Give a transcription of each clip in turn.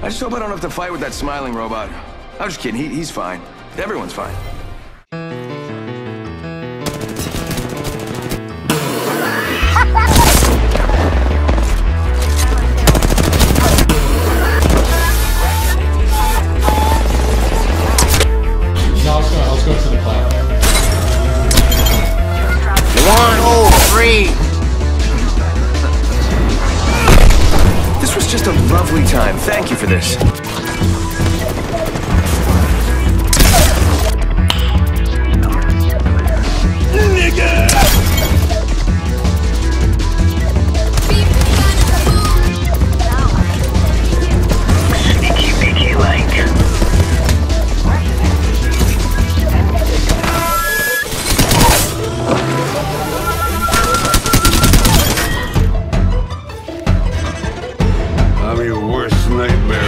I just hope I don't have to fight with that smiling robot. I'm just kidding, he's fine. Everyone's fine. Let's go to the cloud. 1, 3. This was just a lovely time. Thank you for this. I'm your worst nightmare.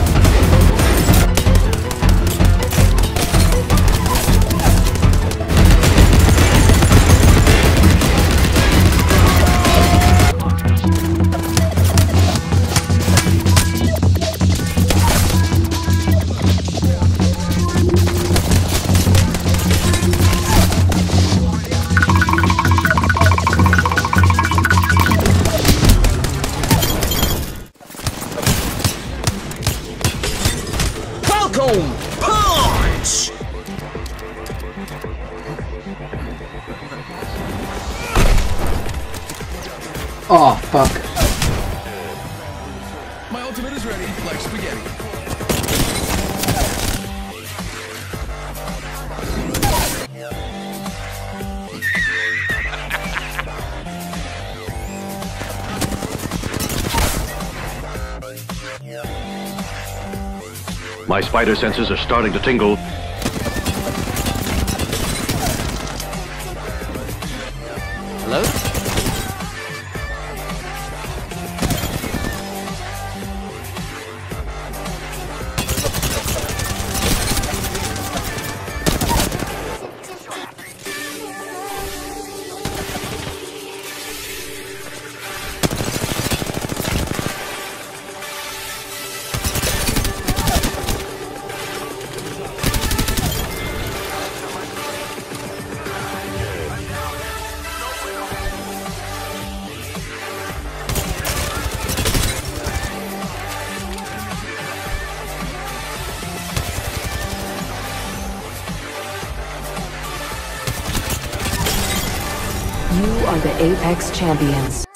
Punch! Oh, fuck. My ultimate is ready, like spaghetti. My spider senses are starting to tingle. Hello? You are the Apex Champions.